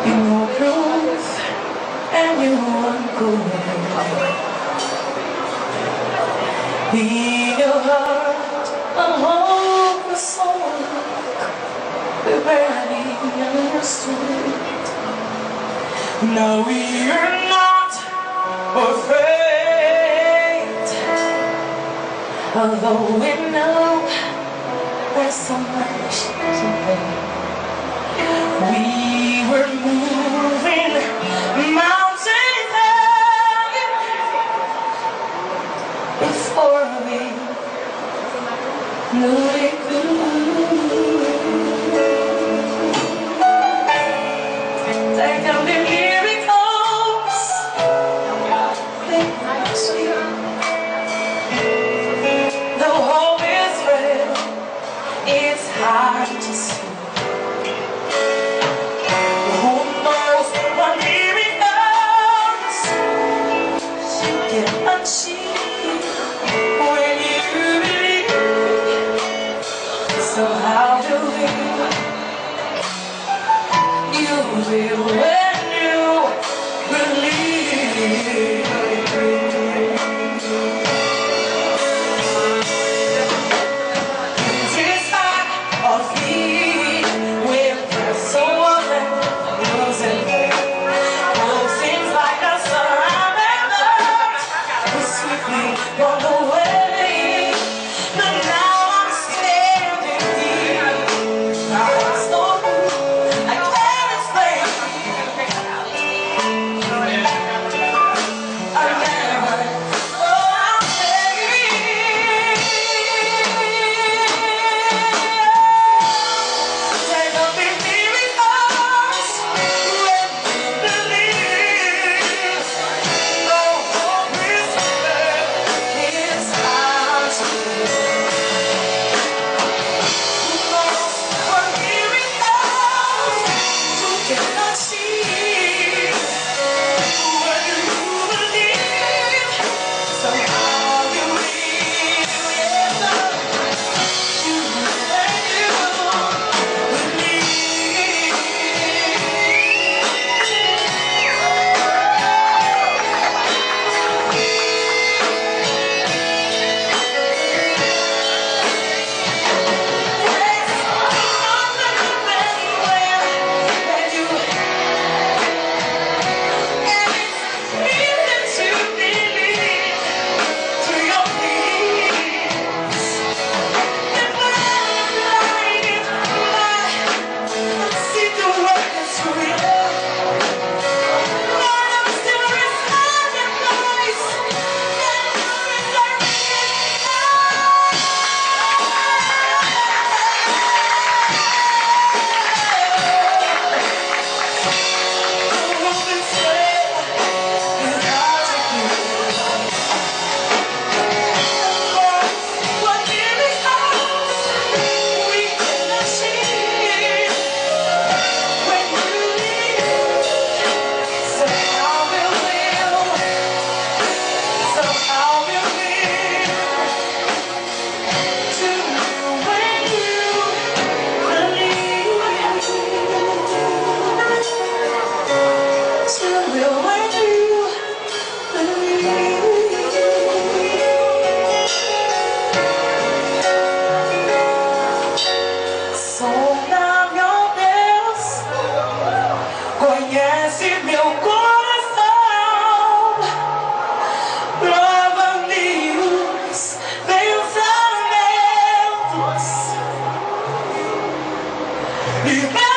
You know truth and you want good. In your heart, a hopeless soul, we barely understood. Now we are not afraid, although we know there's so much to pay. We were moving mountains high before we knew we could. There can be miracles, they might see. The hope is real, it's hard to see. When you believe, so how do you will when you believe? This heart of feet will press so often, losing hope seems like a surrounding we swiftly run away, but now I'm standing here. I'm so blue, I can't explain. I never thought I'd say there will be miracles when you believe. No hope is there. It's hard to believe. Who knows what miracles you cannot see when you believe. Somehow you will, yes, you conhece meu coração, prova-me os pensamentos.